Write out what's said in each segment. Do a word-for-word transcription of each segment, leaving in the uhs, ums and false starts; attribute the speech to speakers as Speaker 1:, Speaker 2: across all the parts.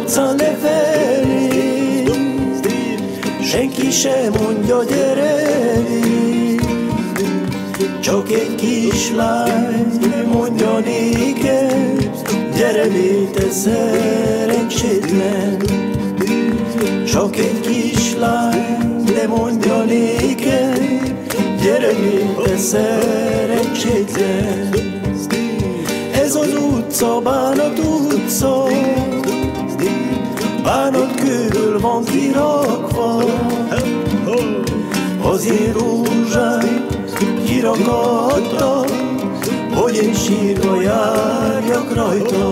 Speaker 1: utcán lefelé, senki sem mondja gyere, csak egy kislány mondja néked, gyere léte szerencsétlen. Csak egy kislány, de mondja néked, gyere léte szerencsétlen. Ez az utca, Bánat utca, bánatkőből van kirakva, az én rózsám kirakatta, hogy én sírva járjak rajta.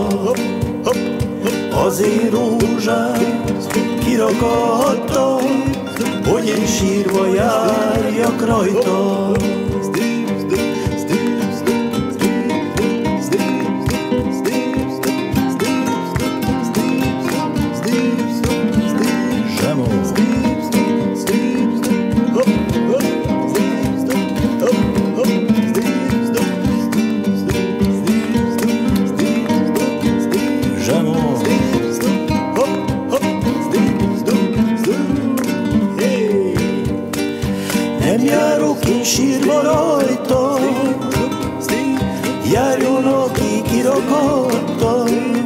Speaker 1: Az én rózsám kirakatta, hogy én sírva járjak rajta. Nem járok én sírva rajta, járjon, aki kirakatta.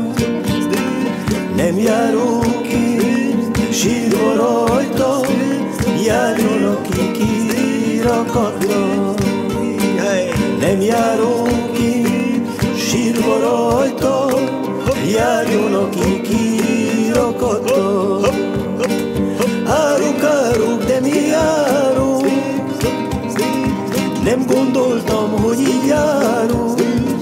Speaker 1: Nem járok én sírva rajta, járjon, aki kirakatta. Nem járok én sírva rajta, járjon, aki kirakatta. Áruk, áruk, de mi járunk, nem gondoltam, hogy így járunk.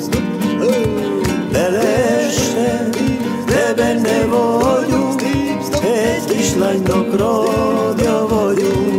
Speaker 1: Beleestem, de benne vagyunk, egy kislánynak rabja vagyunk.